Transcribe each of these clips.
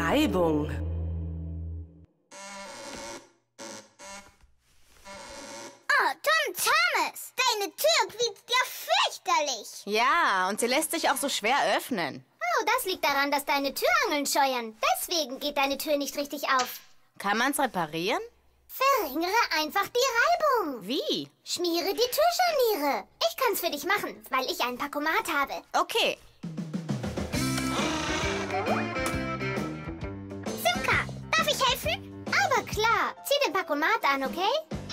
Reibung. Oh, Tom Thomas, deine Tür quietscht ja fürchterlich. Ja, und sie lässt sich auch so schwer öffnen. Oh, das liegt daran, dass deine Türangeln scheuern. Deswegen geht deine Tür nicht richtig auf. Kann man's reparieren? Verringere einfach die Reibung. Wie? Schmiere die Türscharniere. Ich kann's für dich machen, weil ich einen Pakomat habe. Okay. Simka, darf ich helfen? Aber klar, zieh den Pakomat an, okay?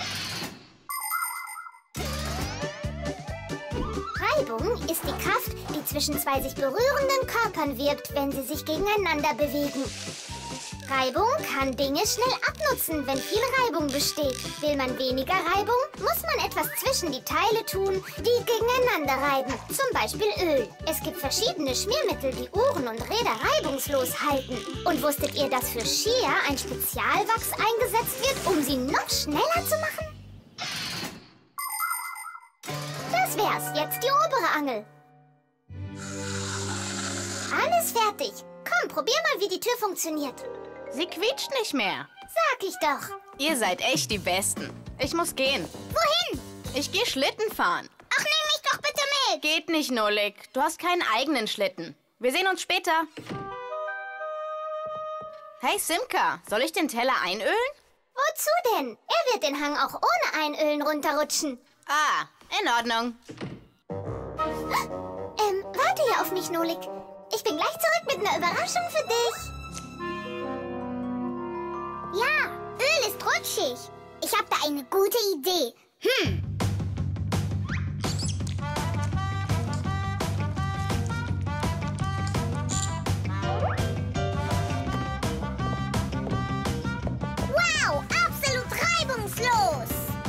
Reibung ist die Kraft, die zwischen zwei sich berührenden Körpern wirkt, wenn sie sich gegeneinander bewegen. Reibung kann Dinge schnell abnutzen, wenn viel Reibung besteht. Will man weniger Reibung, muss man etwas zwischen die Teile tun, die gegeneinander reiben. Zum Beispiel Öl. Es gibt verschiedene Schmiermittel, die Uhren und Räder reibungslos halten. Und wusstet ihr, dass für Skier ein Spezialwachs eingesetzt wird, um sie noch schneller zu machen? Das wär's. Jetzt die obere Angel. Alles fertig. Komm, probier mal, wie die Tür funktioniert. Sie quietscht nicht mehr. Sag ich doch. Ihr seid echt die Besten. Ich muss gehen. Wohin? Ich gehe Schlitten fahren. Ach, nimm mich doch bitte mit. Geht nicht, Nolik. Du hast keinen eigenen Schlitten. Wir sehen uns später. Hey, Simka, soll ich den Teller einölen? Wozu denn? Er wird den Hang auch ohne Einölen runterrutschen. Ah, in Ordnung. Warte hier auf mich, Nolik. Ich bin gleich zurück mit einer Überraschung für dich. Ja, Öl ist rutschig. Ich habe da eine gute Idee. Wow, absolut reibungslos.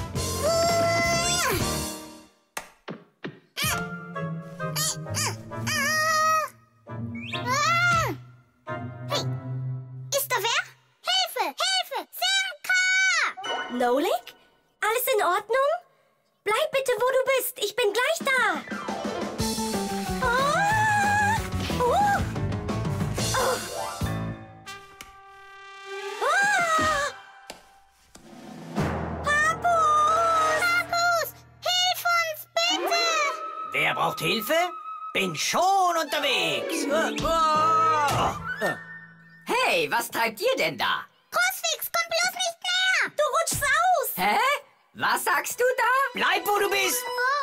Hey, ist da wer? Hilfe, Hilfe, Simka! Nolik? Alles in Ordnung? Bleib bitte, wo du bist. Ich bin gleich da. Ah! Oh! Oh! Ah! Papus! Markus, hilf uns bitte! Wer braucht Hilfe? Bin schon unterwegs. Hey, was treibt ihr denn da? Kruszwix, komm bloß nicht näher! Du rutschst aus! Hä? Was sagst du da? Bleib, wo du bist.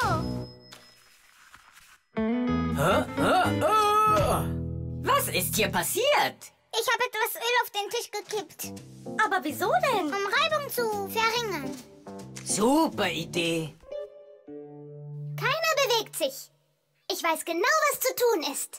Was ist hier passiert? Ich habe etwas Öl auf den Tisch gekippt, Aber wieso denn? um Reibung zu verringern. Super Idee. Keiner bewegt sich. Ich weiß genau, was zu tun ist.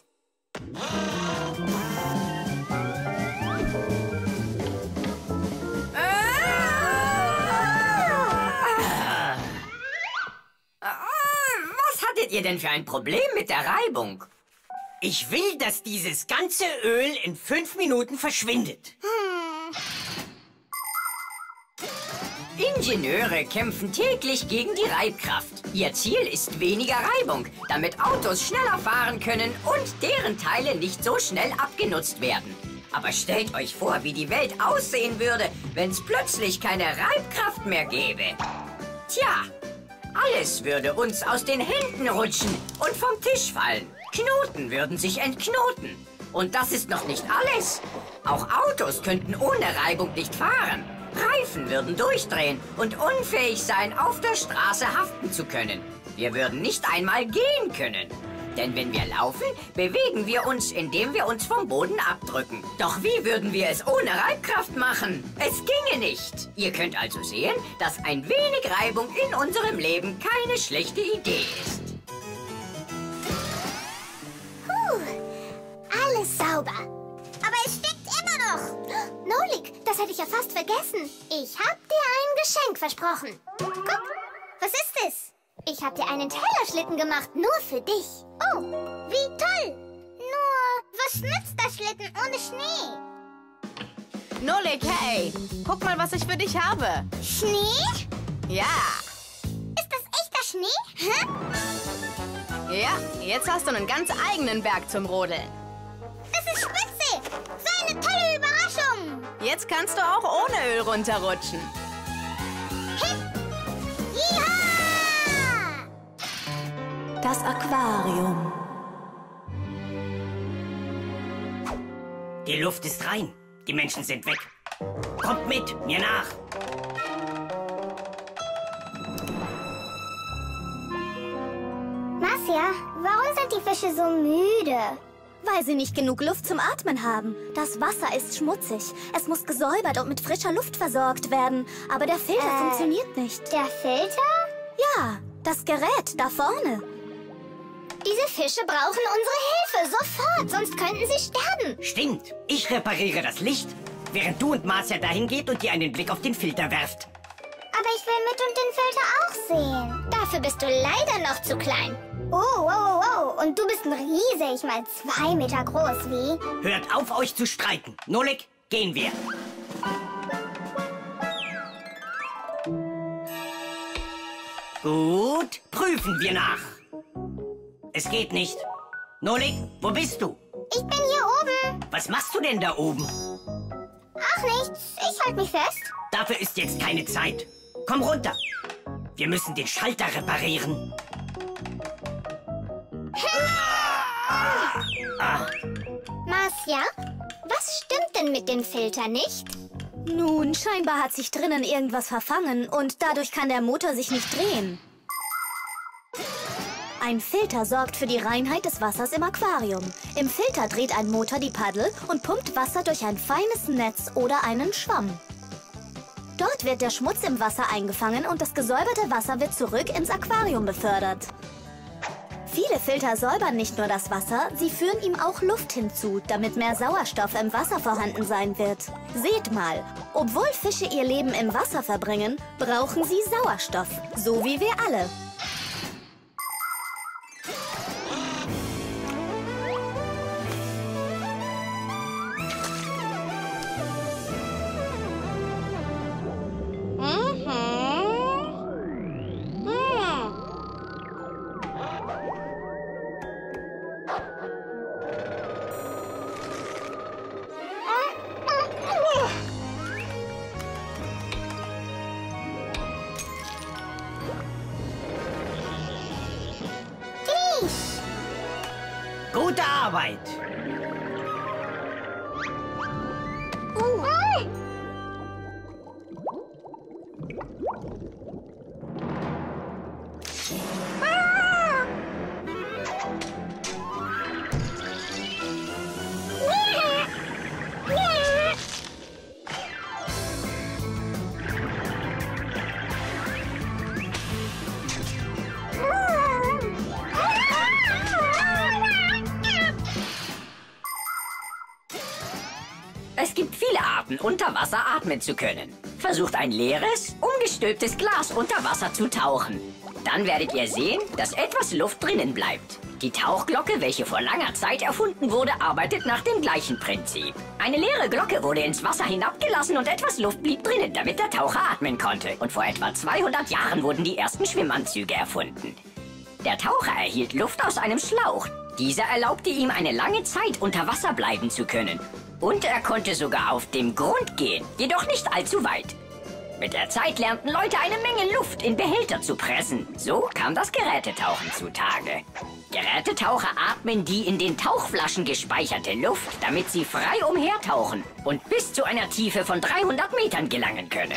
Was hattet ihr denn für ein Problem mit der Reibung? Ich will, dass dieses ganze Öl in 5 Minuten verschwindet. Ingenieure kämpfen täglich gegen die Reibkraft. Ihr Ziel ist weniger Reibung, damit Autos schneller fahren können und deren Teile nicht so schnell abgenutzt werden. Aber stellt euch vor, wie die Welt aussehen würde, wenn es plötzlich keine Reibkraft mehr gäbe. Tja, alles würde uns aus den Händen rutschen und vom Tisch fallen. Knoten würden sich entknoten. Und das ist noch nicht alles. Auch Autos könnten ohne Reibung nicht fahren. Reifen würden durchdrehen und unfähig sein, auf der Straße haften zu können. Wir würden nicht einmal gehen können. Denn wenn wir laufen, bewegen wir uns, indem wir uns vom Boden abdrücken. Doch wie würden wir es ohne Reibkraft machen? Es ginge nicht. Ihr könnt also sehen, dass ein wenig Reibung in unserem Leben keine schlechte Idee ist. Alles sauber. Aber es stinkt immer noch. Nolik, das hätte ich ja fast vergessen. Ich hab dir ein Geschenk versprochen. Guck, was ist es? Ich hab dir einen Tellerschlitten gemacht, nur für dich. Oh, wie toll. Nur, was nützt das Schlitten ohne Schnee? Nolik, hey. Guck mal, was ich für dich habe. Schnee? Ja. Ist das echter Schnee? Hä? Ja, jetzt hast du einen ganz eigenen Berg zum Rodeln. Das ist spitze. So eine tolle Überraschung. Jetzt kannst du auch ohne Öl runterrutschen. Ja! Das Aquarium. Die Luft ist rein. Die Menschen sind weg. Kommt mit, mir nach. Marcia, warum sind die Fische so müde? Weil sie nicht genug Luft zum Atmen haben. Das Wasser ist schmutzig. Es muss gesäubert und mit frischer Luft versorgt werden. Aber der Filter funktioniert nicht. Der Filter? Ja, das Gerät da vorne. Diese Fische brauchen unsere Hilfe sofort, sonst könnten sie sterben. Stimmt, ich repariere das Licht, während du und Marcia dahin geht und ihr einen Blick auf den Filter werft. Aber ich will mit und den Filter auch sehen. Dafür bist du leider noch zu klein. Oh. Und du bist ein Riese, ich mal 2 Meter groß, wie? Hört auf, euch zu streiten. Nolik, gehen wir. Gut, prüfen wir nach. Es geht nicht. Nolik, wo bist du? Ich bin hier oben. Was machst du denn da oben? Ach, nichts. Ich halte mich fest. Dafür ist jetzt keine Zeit. Komm runter. Wir müssen den Schalter reparieren. Marcia, was stimmt denn mit dem Filter nicht? Nun, scheinbar hat sich drinnen irgendwas verfangen und dadurch kann der Motor sich nicht drehen. Ein Filter sorgt für die Reinheit des Wassers im Aquarium. Im Filter dreht ein Motor die Paddel und pumpt Wasser durch ein feines Netz oder einen Schwamm. Dort wird der Schmutz im Wasser eingefangen und das gesäuberte Wasser wird zurück ins Aquarium befördert. Viele Filter säubern nicht nur das Wasser, sie führen ihm auch Luft hinzu, damit mehr Sauerstoff im Wasser vorhanden sein wird. Seht mal, obwohl Fische ihr Leben im Wasser verbringen, brauchen sie Sauerstoff, so wie wir alle. Gute Arbeit. Es gibt viele Arten, unter Wasser atmen zu können. Versucht ein leeres, umgestülptes Glas unter Wasser zu tauchen. Dann werdet ihr sehen, dass etwas Luft drinnen bleibt. Die Tauchglocke, welche vor langer Zeit erfunden wurde, arbeitet nach dem gleichen Prinzip. Eine leere Glocke wurde ins Wasser hinabgelassen und etwas Luft blieb drinnen, damit der Taucher atmen konnte. Und vor etwa 200 Jahren wurden die ersten Schwimmanzüge erfunden. Der Taucher erhielt Luft aus einem Schlauch. Dieser erlaubte ihm, eine lange Zeit unter Wasser bleiben zu können. Und er konnte sogar auf dem Grund gehen, jedoch nicht allzu weit. Mit der Zeit lernten Leute eine Menge Luft in Behälter zu pressen. So kam das Gerätetauchen zutage. Gerätetaucher atmen die in den Tauchflaschen gespeicherte Luft, damit sie frei umhertauchen und bis zu einer Tiefe von 300 Metern gelangen können.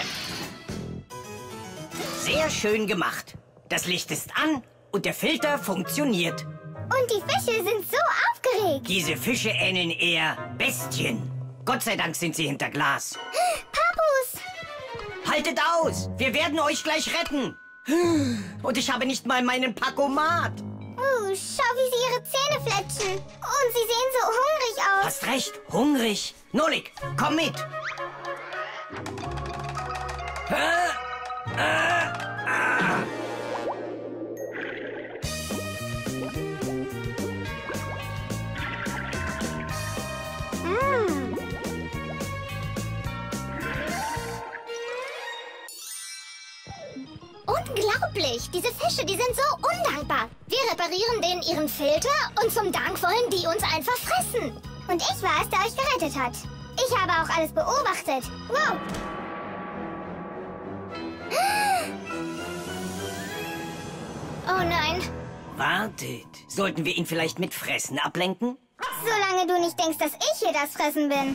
Sehr schön gemacht. Das Licht ist an und der Filter funktioniert. Und die Fische sind so aufgeregt. Diese Fische ähneln eher Bestien. Gott sei Dank sind sie hinter Glas. Papus! Haltet aus! Wir werden euch gleich retten. Und ich habe nicht mal meinen Pakomat. Schau, wie sie ihre Zähne fletschen. Und sie sehen so hungrig aus. Hast recht, hungrig. Nolik, komm mit. Unglaublich! Diese Fische, die sind so undankbar. Wir reparieren denen ihren Filter und zum Dank wollen die uns einfach fressen. Und ich war es, der euch gerettet hat. Ich habe auch alles beobachtet. Wow. Oh nein. Wartet. Sollten wir ihn vielleicht mit Fressen ablenken? Solange du nicht denkst, dass ich hier das Fressen bin.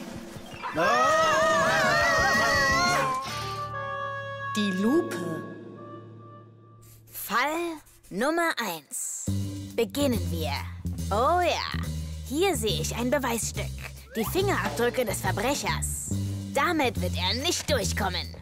Die Lupe. Fall Nummer 1. Beginnen wir. Oh ja, hier sehe ich ein Beweisstück. Die Fingerabdrücke des Verbrechers. Damit wird er nicht durchkommen.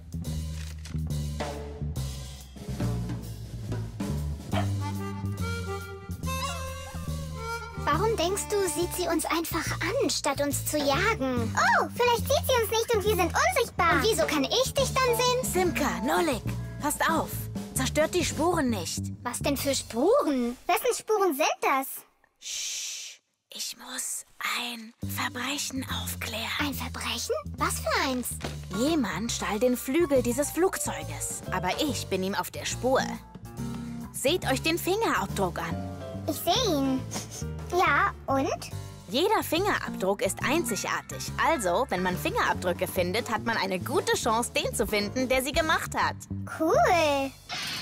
Warum denkst du, sieht sie uns einfach an, statt uns zu jagen? Oh, vielleicht sieht sie uns nicht und wir sind unsichtbar. Und wieso kann ich dich dann sehen? Simka, Nolik, passt auf. Zerstört die Spuren nicht. Was denn für Spuren? Wessen Spuren sind das? Shh, ich muss ein Verbrechen aufklären. Ein Verbrechen? Was für eins? Jemand stahl den Flügel dieses Flugzeuges, aber ich bin ihm auf der Spur. Seht euch den Fingerabdruck an. Ich sehe ihn. Ja, und? Jeder Fingerabdruck ist einzigartig. Also, wenn man Fingerabdrücke findet, hat man eine gute Chance, den zu finden, der sie gemacht hat. Cool.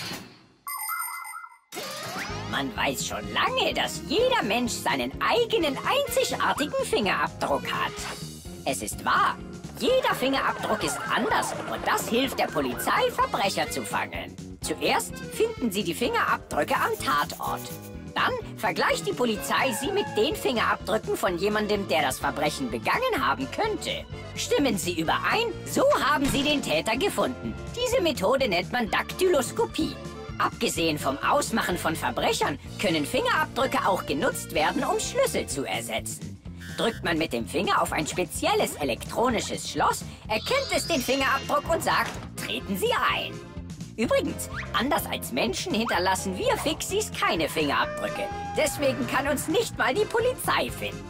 Man weiß schon lange, dass jeder Mensch seinen eigenen einzigartigen Fingerabdruck hat. Es ist wahr, jeder Fingerabdruck ist anders und das hilft der Polizei, Verbrecher zu fangen. Zuerst finden sie die Fingerabdrücke am Tatort. Dann vergleicht die Polizei sie mit den Fingerabdrücken von jemandem, der das Verbrechen begangen haben könnte. Stimmen sie überein, so haben sie den Täter gefunden. Diese Methode nennt man Daktyloskopie. Abgesehen vom Ausmachen von Verbrechern können Fingerabdrücke auch genutzt werden, um Schlüssel zu ersetzen. Drückt man mit dem Finger auf ein spezielles elektronisches Schloss, erkennt es den Fingerabdruck und sagt, treten Sie ein. Übrigens, anders als Menschen hinterlassen wir Fixies keine Fingerabdrücke. Deswegen kann uns nicht mal die Polizei finden.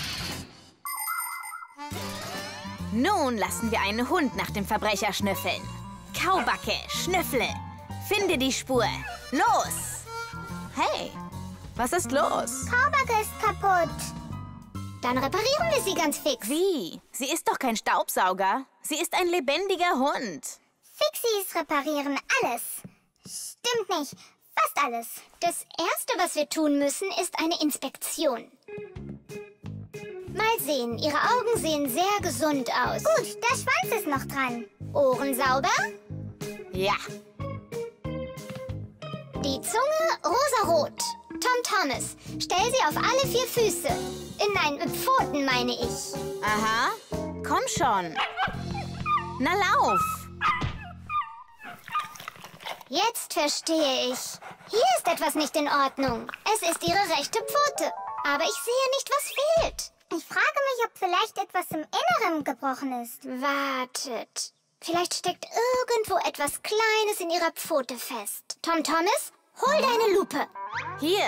Nun lassen wir einen Hund nach dem Verbrecher schnüffeln. Kaubacke, schnüffle. Finde die Spur. Los! Hey, was ist los? Kaubacke ist kaputt. Dann reparieren wir sie ganz fix. Wie? Sie ist doch kein Staubsauger. Sie ist ein lebendiger Hund. Fixies reparieren alles. Stimmt nicht. Fast alles. Das Erste, was wir tun müssen, ist eine Inspektion. Mal sehen. Ihre Augen sehen sehr gesund aus. Gut, der Schwanz ist noch dran. Ohren sauber? Ja. Die Zunge rosarot. Tom Thomas, stell sie auf alle 4 Füße. Nein, Pfoten meine ich. Aha. Komm schon. Na, lauf. Jetzt verstehe ich. Hier ist etwas nicht in Ordnung. Es ist ihre rechte Pfote. Aber ich sehe nicht, was fehlt. Ich frage mich, ob vielleicht etwas im Inneren gebrochen ist. Wartet. Vielleicht steckt irgendwo etwas Kleines in ihrer Pfote fest. Tom Thomas, hol deine Lupe. Hier.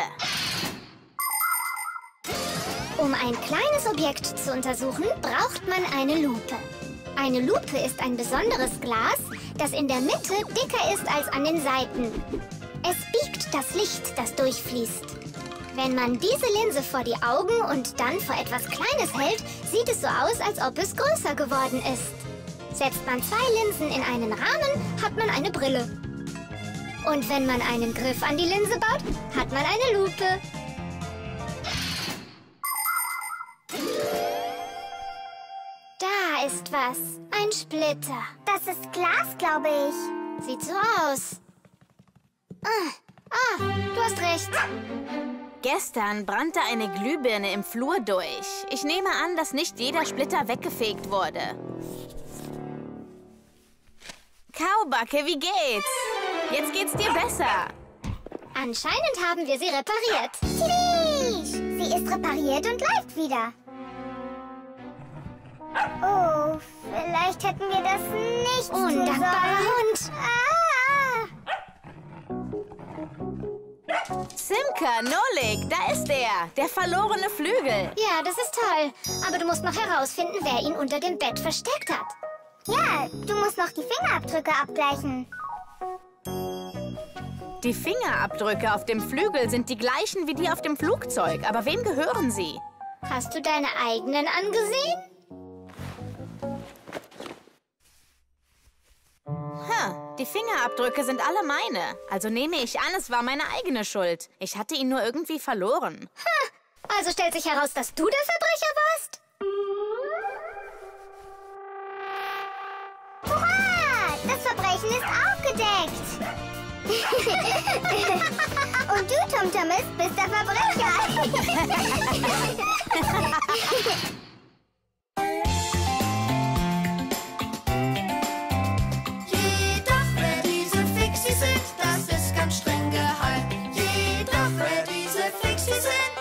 Um ein kleines Objekt zu untersuchen, braucht man eine Lupe. Eine Lupe ist ein besonderes Glas, das in der Mitte dicker ist als an den Seiten. Es biegt das Licht, das durchfließt. Wenn man diese Linse vor die Augen und dann vor etwas Kleines hält, sieht es so aus, als ob es größer geworden ist. Setzt man 2 Linsen in einen Rahmen, hat man eine Brille. Und wenn man einen Griff an die Linse baut, hat man eine Lupe. Da ist was. Ein Splitter. Das ist Glas, glaube ich. Sieht so aus. Du hast recht. Gestern brannte eine Glühbirne im Flur durch. Ich nehme an, dass nicht jeder Splitter weggefegt wurde. Kaubacke, wie geht's? Jetzt geht's dir besser. Anscheinend haben wir sie repariert. Tschüss! Sie ist repariert und läuft wieder. Oh, vielleicht hätten wir das nicht tun sollen. Undankbarer Hund. Simka, Nolik, da ist er. Der verlorene Flügel. Ja, das ist toll. Aber du musst noch herausfinden, wer ihn unter dem Bett versteckt hat. Ja, du musst noch die Fingerabdrücke abgleichen. Die Fingerabdrücke auf dem Flügel sind die gleichen wie die auf dem Flugzeug. Aber wem gehören sie? Hast du deine eigenen angesehen? die Fingerabdrücke sind alle meine. Also nehme ich an, es war meine eigene Schuld. Ich hatte ihn nur irgendwie verloren. Also stellt sich heraus, dass du der Verbrecher warst? Hurra! Das Verbrechen ist aufgedeckt. Und du, Tumtumis, bist der Verbrecher. Jedoch wer diese Fixies sind, das ist ganz streng geheim. Jedoch wer diese Fixies sind,